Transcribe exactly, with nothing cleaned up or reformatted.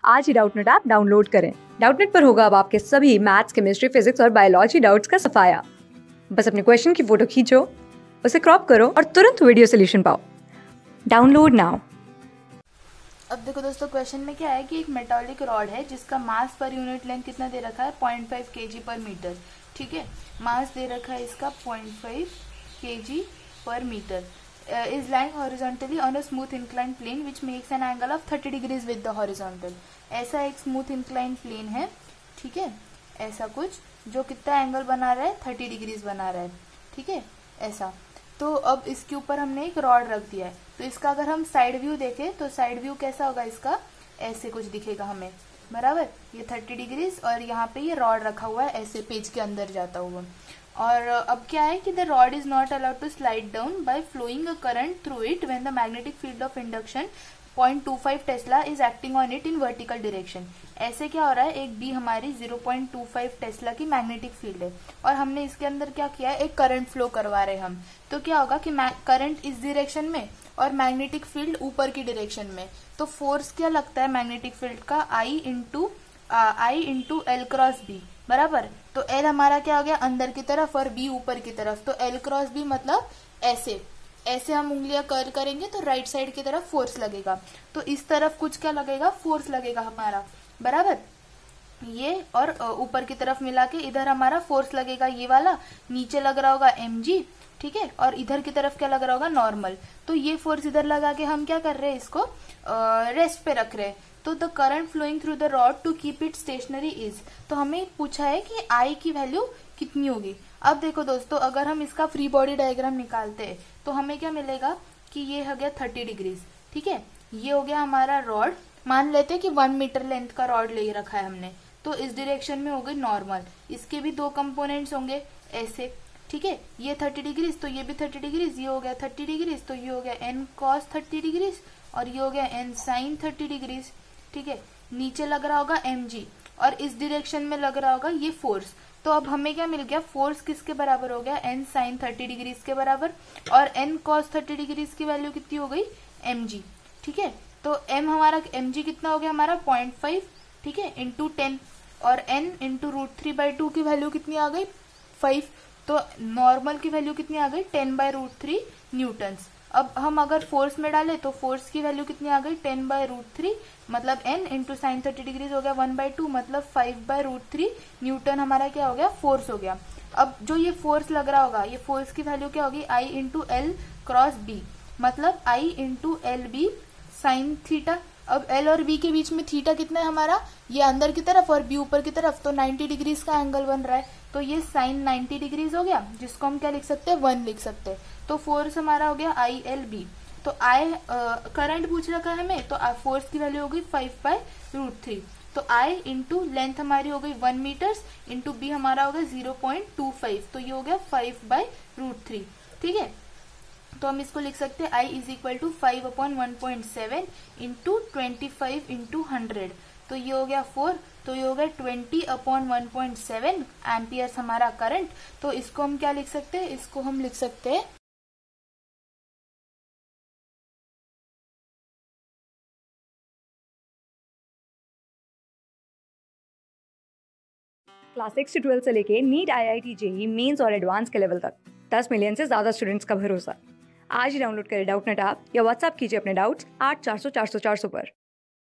आज ही Doubtnut app download करें। डाउटनेट पर होगा अब आपके सभी मैथ्स, केमिस्ट्री, फिजिक्स और बायोलॉजी डाउट्स का सफाया। बस अपने क्वेश्चन की फोटो खींचो, उसे क्रॉप करो और तुरंत वीडियो सोल्यूशन पाओ। Download now. अब देखो दोस्तों, क्वेश्चन में क्या है कि एक मेटालिक रॉड है जिसका मास पर यूनिट लेंथ कितना दे रखा है, point five K G per metre. ठीक है, मास दे रखा है इसका point five K G per metre. Is lying horizontally on a smooth incline plane which makes an angle of thirty degrees with the horizontal. ऐसा एक स्मूथ इंक्लाइन प्लेन है, ठीक है, ऐसा कुछ जो कितना एंगल बना रहा है, थर्टी डिग्रीज बना रहा है। ठीक है, ऐसा। तो अब इसके ऊपर हमने एक रॉड रख दिया है, तो इसका अगर हम साइड व्यू देखें तो साइड व्यू कैसा होगा, इसका ऐसे कुछ दिखेगा हमें, बराबर। ये थर्टी डिग्रीज और यहाँ पे ये रॉड रखा हुआ है ऐसे पेज के अंदर जाता हुआ। और अब क्या है कि the rod is not allowed to slide down by flowing a current through it when the magnetic field of induction point two five tesla is acting on it in vertical direction. ऐसे क्या हो रहा है, एक B हमारी zero point two five tesla की magnetic field है और हमने इसके अंदर क्या किया है, एक करंट फ्लो करवा रहे हैं हम। तो क्या होगा कि करंट इस डायरेक्शन में और मैग्नेटिक फील्ड ऊपर की डायरेक्शन में, तो फोर्स क्या लगता है मैग्नेटिक फील्ड का, I into I into L cross B, बराबर। तो एल हमारा क्या हो गया, अंदर की तरफ और बी ऊपर की तरफ, तो एल क्रॉस बी मतलब ऐसे ऐसे हम उंगलियां कर्ल करेंगे तो राइट साइड की तरफ फोर्स लगेगा। तो इस तरफ कुछ क्या लगेगा, फोर्स लगेगा हमारा, बराबर। ये और ऊपर की तरफ मिला के इधर हमारा फोर्स लगेगा, ये वाला नीचे लग रहा होगा एम जी, ठीक है, और इधर की तरफ क्या लग रहा होगा, नॉर्मल। तो ये फोर्स इधर लगा के हम क्या कर रहे हैं, इसको रेस्ट पे रख रहे हैं। तो the current flowing through the rod to keep it stationary is, तो हमें पूछा है कि आई की वैल्यू कितनी होगी। अब देखो दोस्तों, अगर हम इसका फ्री बॉडी डायग्राम निकालते हैं तो हमें क्या मिलेगा कि ये हो गया थर्टी डिग्रीज, ठीक है, ये हो गया हमारा रॉड। मान लेते हैं कि वन मीटर लेंथ का रॉड ले रखा है हमने, तो इस डायरेक्शन में हो गई नॉर्मल। इसके भी दो कंपोनेंट्स होंगे ऐसे, ठीक है, ये थर्टी डिग्रीज तो ये भी थर्टी डिग्रीज, ये हो गया थर्टी डिग्रीज तो ये हो गया एन कॉस थर्टी डिग्रीज और ये हो गया एन साइन थर्टी डिग्रीज। ठीक है, नीचे लग रहा होगा एम जी और इस डायरेक्शन में लग रहा होगा ये फोर्स। तो अब हमें क्या मिल गया, फोर्स किसके बराबर हो गया, एन साइन थर्टी डिग्रीज के बराबर, और एन कॉस थर्टी डिग्रीज की वैल्यू कितनी हो गई, एम जी। ठीक है, तो एम हमारा एम जी कितना हो गया हमारा पॉइंट फाइव, ठीक है, इंटू टेन, और N into root three by two की वैल्यू कितनी आ गई, फाइव। तो नॉर्मल की वैल्यू कितनी आ गई, ten by root three newtons. अब हम अगर फोर्स में डालें तो फोर्स की वैल्यू कितनी आ गई, टेन बाय रूट थ्री मतलब N into sine thirty degrees हो गया वन बाई टू मतलब five by root three newton हमारा क्या हो गया, फोर्स हो गया। अब जो ये फोर्स लग रहा होगा, ये फोर्स की वैल्यू क्या होगी, I into L cross B मतलब I into L B sine theta. अब एल और बी के बीच में थीटा कितना है हमारा, ये अंदर की तरफ और बी ऊपर की तरफ, तो नाइन्टी डिग्रीज का एंगल बन रहा है, तो ये साइन नाइन्टी डिग्रीज हो गया, जिसको हम क्या लिख सकते हैं, वन लिख सकते हैं। तो फोर्स हमारा हो गया आई एल बी। तो आई करंट पूछ रखा है हमें, तो फोर्स की वैल्यू हो गई फाइव बाय रूट थ्री। तो आई इंटू लेंथ हमारी हो गई वन मीटर्स इंटू बी हमारा हो गया जीरो पॉइंट टू फाइव, तो ये हो गया फाइव बाय रूट थ्री। ठीक है, तो हम इसको लिख सकते हैं I is equal to five upon one point seven into twenty five into hundred, तो ये हो गया फोर, तो ये हो गया twenty upon one point seven amperes हमारा करंट। तो इसको हम क्या लिख सकते हैं, इसको हम लिख सकते हैं क्लास सिक्स से ट्वेल्थ से लेके NEET, IIT, JEE mains और एडवांस के लेवल तक दस मिलियन से ज्यादा स्टूडेंट्स का भरोसा। आज ही डाउनलोड करें डाउटनेट ऐप या व्हाट्सएप कीजिए अपने डाउट्स आठ चार सौ चार सौ चार सौ पर।